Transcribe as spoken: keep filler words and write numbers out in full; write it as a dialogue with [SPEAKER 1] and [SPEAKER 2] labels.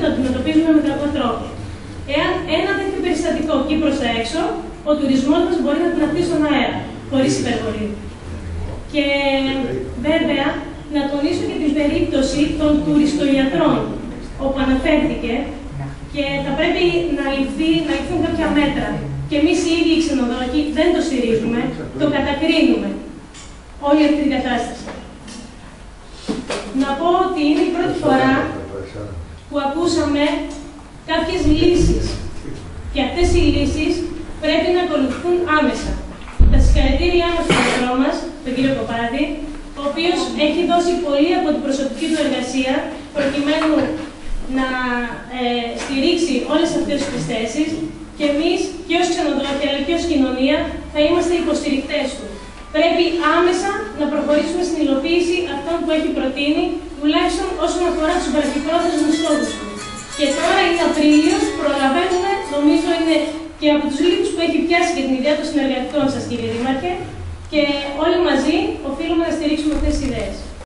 [SPEAKER 1] το αντιμετωπίζουμε με κακό τρόπο. Εάν ένα τέτοιο περιστατικό βγει προς τα έξω, ο τουρισμός μας μπορεί να τυναχθεί στον αέρα, χωρίς υπερβολή. Και βέβαια, να τονίσω και την περίπτωση των τουριστογιατρών, όπου αναφέρθηκε, και θα πρέπει να, ληφθεί, να ληφθούν κάποια μέτρα. Και εμείς οι ίδιοι οι ξενοδόχοι δεν το στηρίζουμε, το κατακρίνουμε όλη αυτή την κατάσταση. Να πω ότι είναι η πρώτη φορά που ακούσαμε κάποιες λύσεις. Και αυτές οι λύσεις πρέπει να ακολουθούν άμεσα. Τα συγχαρητήριά μας στον γιατρό μας, τον κύριο Κοπάδη, ο οποίος έχει δώσει πολύ από την προσωπική του εργασία προκειμένου να ε, στηρίξει όλες αυτές τις θέσεις, και εμείς και ως ξενοδόχοι αλλά και ως κοινωνία θα είμαστε υποστηρικτές του. Πρέπει άμεσα να προχωρήσουμε στην υλοποίηση αυτών που έχει προτείνει, τουλάχιστον όσον αφορά τους βραχυπρόθεσμους στόχους του. Και τώρα είναι Απρίλιος, προλαβαίνουμε, νομίζω είναι και από τους λίγους που έχει πιάσει και την ιδέα των συνεργατικών σας, κύριε Δήμαρχε, και όλοι μαζί οφείλουμε να στηρίξουμε αυτές τις ιδέες.